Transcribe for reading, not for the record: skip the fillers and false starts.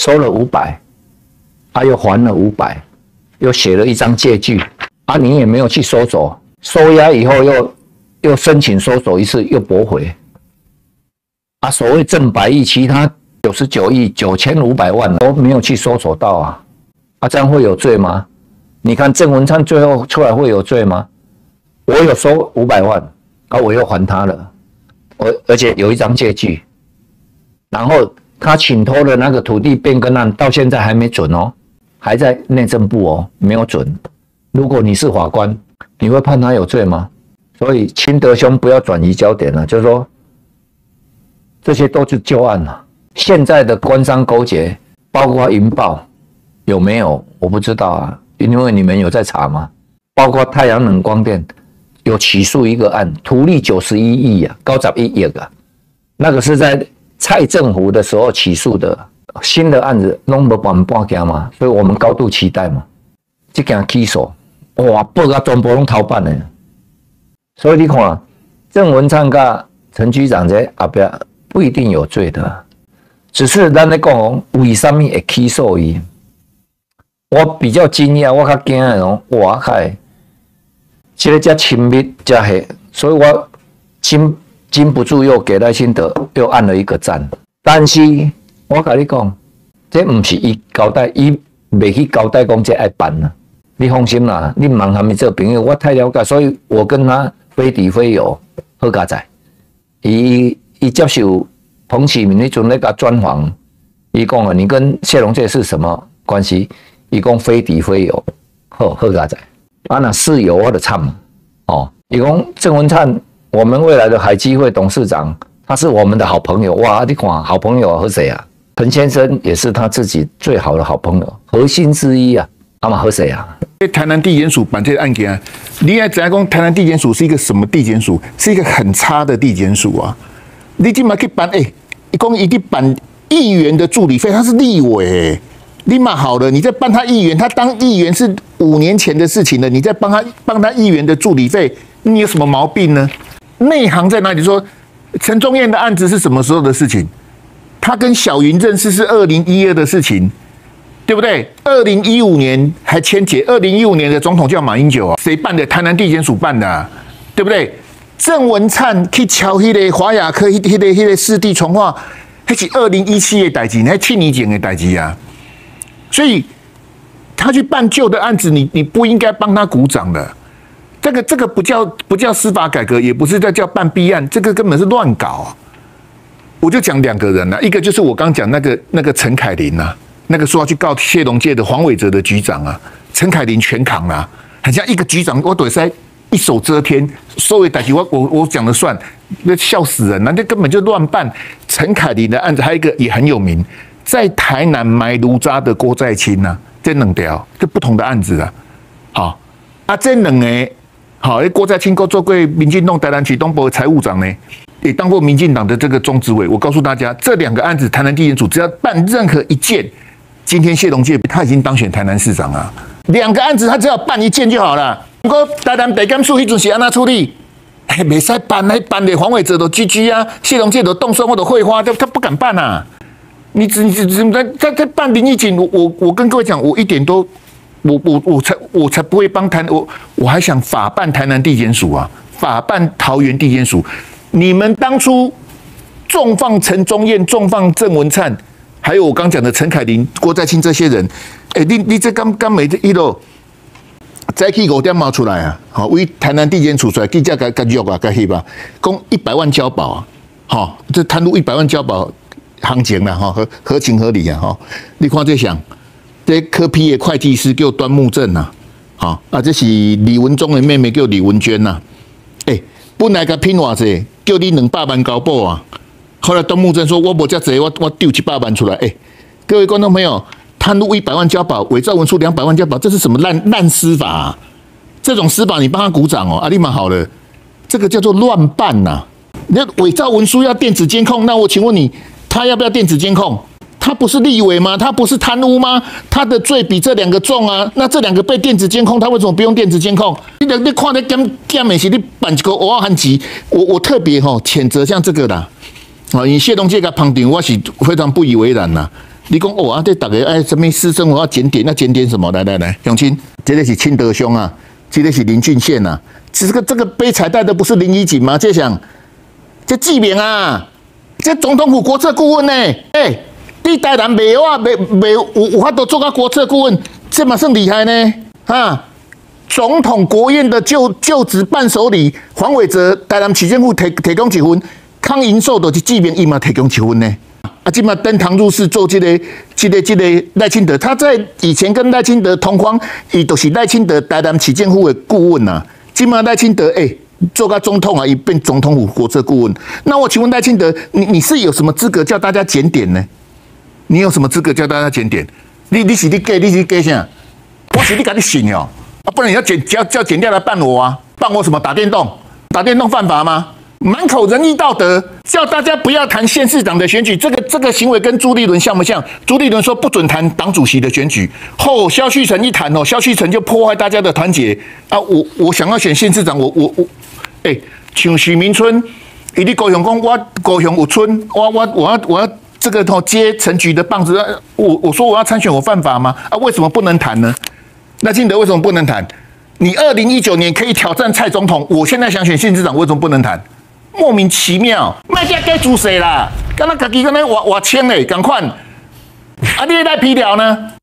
收了500，他又还了500，又写了一张借据，啊，你也没有去收走，收押以后又申请收走一次，又驳回，啊，所谓挣100亿，其他99亿9500万都没有去收走到啊，啊，这样会有罪吗？你看郑文灿最后出来会有罪吗？我有收500万，啊，我又还他了，而且有一张借据，然后他请托的那个土地变更案到现在还没准哦，还在内政部哦，没有准。如果你是法官，你会判他有罪吗？所以清德兄不要转移焦点了，就是说这些都是旧案了。现在的官商勾结，包括云豹有没有？我不知道啊，因为你们有在查吗？包括太阳能光电有起诉一个案，图利91亿啊，高11亿啊，那个是在蔡政府的时候起诉的。新的案子弄不半件嘛，所以我们高度期待嘛。这件起诉，哇，报到全部拢头版的。所以你看，郑文灿跟陈局长在后边不一定有罪的，只是咱在讲为什么会起诉伊。我比较惊讶，我较惊的哦，哇开，这个这亲密这黑，所以我禁不住又给赖清德又按了一个赞。但是我跟你讲，这不是伊交代，伊未去交代讲这爱办啦。你放心啦，你忙他们做朋友，我太了解，所以我跟他非敌非友，好佳哉。伊接受彭启明那阵那个专访，伊讲啊，你跟谢龙介是什么关系？伊讲非敌非友，好佳哉。啊，那是友我的惨哦。伊讲郑文灿，我们未来的海基会董事长，他是我们的好朋友。哇，你看好朋友和谁啊？陈先生也是他自己最好的好朋友，核心之一啊。那么和谁啊？ 台南地检署办这个案件，你也知道讲台南地检署是一个什么地检署？是一个很差的地检署啊！你今嘛去办，一共一去办议员的助理费，他是立委，你嘛好了，你再办他议员，他当议员是5年前的事情了，你再帮他议员的助理费，你有什么毛病呢？内行在哪里？说陈宗彦的案子是什么时候的事情？他跟小云认识是2012的事情。对不对？2015年还签结，2015年的总统叫马英九啊，谁办的？台南地检署办的、啊，对不对？郑文灿去敲那个华亚科那个市地重划，那是2017的代志，那7年前的代志啊。所以他去办旧的案子，你不应该帮他鼓掌的。这个不叫司法改革，也不是在叫办弊案，这个根本是乱搞啊。我就讲2个人啊，一个就是我刚讲那个陈凯琳啊。那个说要去告谢龙介的黄伟哲的局长啊，陈凯琳全扛啊，很像一个局长，我对塞一手遮天，所有代志我讲了算，那笑死人了，那根本就乱办。陈凯琳的案子还有一个也很有名，在台南买炉渣的郭在清啊，这2条这不同的案子啊，好啊，这2个好，郭在清做过民进党台南区东部的财务长呢。也当过民进党的这个中执委，我告诉大家，这2个案子，台南地检署只要办任何一件，今天谢龙介他已经当选台南市长啊，2个案子他只要办1件就好了。不过台南北检署迄阵是安怎处理？没使办，那办的黄伟哲都 GG 啊，谢龙介都动手或者绘画，他不敢办啊。你在办林义景，我跟各位讲，我一点都，我才不会帮我还想法办台南地检署啊，法办桃园地检署。你们当初重放陈宗彦、重放郑文灿，还有我刚讲的陈凯琳、郭在清这些人，你这刚没这一路，早起5点冒出来啊！好，为台南地检署出来，记者甲约啊，甲翕吧，讲100万交保啊！好，这贪污100万交保行情啦，哈，合情合理啊！哈，你看这想，这科批的会计师叫端木正呐，好啊，这是李文忠的妹妹叫李文娟呐，本来甲拼偌济，叫你200万交保啊！后来端木正说：“我无遮济，我丢700万出来。”各位观众朋友，贪污100万交保，伪造文书200万交保，这是什么烂司法啊？这种司法你帮他鼓掌哦，立马好了，这个叫做乱办呐！你伪造文书要电子监控，那我请问你，他要不要电子监控？他不是立委吗？他不是贪污吗？他的罪比这2个重啊！那这2个被电子监控，他为什么不用电子监控？你看那检的是你办一个蚵仔汉字，我特别谴责像这个啦。因为谢龙介甲旁听，我是非常不以为然啦。 你讲哦啊，这大家哎，什么私生活要检点，那检点什么？来，永清，这个是清德兄啊，这个是林俊宪啊，这个背彩带的不是林怡景吗？这想，这记名啊，这总统府国策顾问呢？哎，你台南没有法度做到国策顾问，这嘛算厉害呢啊！总统国宴的就职伴手礼，黄伟哲台南市政府提供一份，康银寿就是记名伊嘛提供一份呢。啊，今嘛登堂入室做这个赖清德，他在以前跟赖清德同框，伊都是赖清德台南市政府的顾问呐。今嘛赖清德做个总统啊，伊变总统府国策顾问。那我请问赖清德，你是有什么资格叫大家检点呢？你有什么资格叫大家检点？你是啥？我是你赶紧醒哦。啊，不然你要叫检调来办我啊？办我什么？打电动？打电动犯法吗？满口仁义道德，叫大家不要谈县市长的选举，这个行为跟朱立伦像不像？朱立伦说不准谈党主席的选举，萧旭晨一谈哦，萧旭晨就破坏大家的团结啊！我想要选县市长，像许明春，伊伫高雄讲我高雄有村，我要这个接陈菊的棒子，我说我要参选，我犯法吗？啊，为什么不能谈呢？赖清德为什么不能谈？你2019年可以挑战蔡总统，我现在想选县市长，为什么不能谈？莫名其妙，卖家该主谁啦？刚刚自己刚才我签嘞，赶快，啊，你来批条呢？